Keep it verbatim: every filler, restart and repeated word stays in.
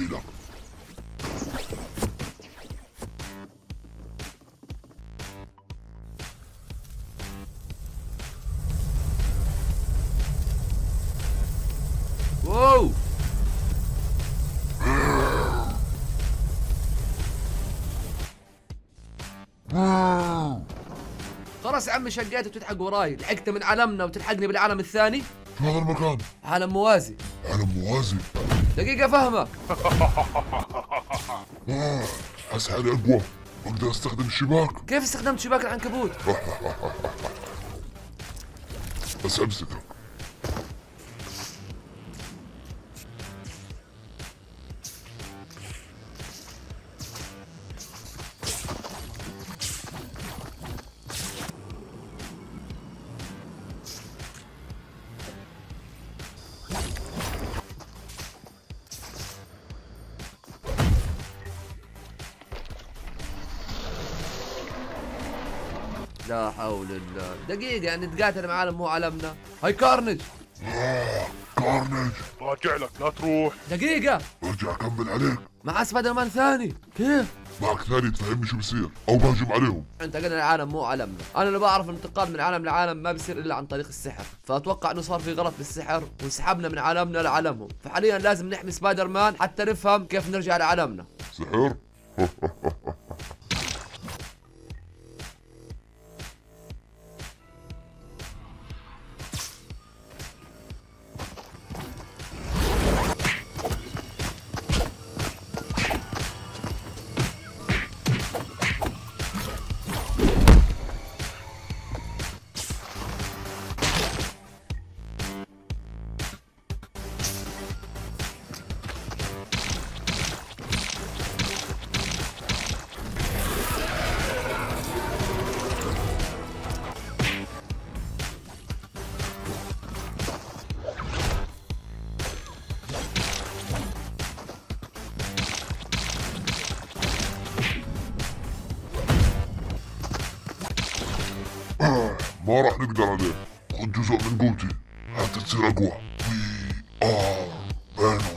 جاي لك. واو خلاص يا عمي شقيت وتلحق وراي، لحقت من عالمنا وتلحقني بالعالم الثاني. شو هذا المكان؟ عالم موازي. عالم موازي. دقيقة فهمك. آه، حس حالي اقوى، بقدر استخدم الشباك. كيف استخدمت شباك العنكبوت؟ بس امسكك. لا حول الله. دقيقة يعني نتقاتل مع عالم مو عالمنا. هاي كارنج. آه، كارنج. راجع لك لا تروح. دقيقة برجع اكمل عليك. مع سبايدر مان ثاني. كيف؟ معك ثاني تفهمني شو بصير او بهجم عليهم. انتقلنا العالم مو عالمنا. انا اللي بعرف الانتقال من عالم لعالم ما بيصير الا عن طريق السحر، فاتوقع انه صار في غلط بالسحر وانسحبنا من عالمنا لعالمهم، فحاليا لازم نحمي سبايدر مان حتى نفهم كيف نرجع لعالمنا. سحر؟ ما راح نقدر عليه. خذ جزء من قوتي حتى تصير اقوى. وي ار فينوم.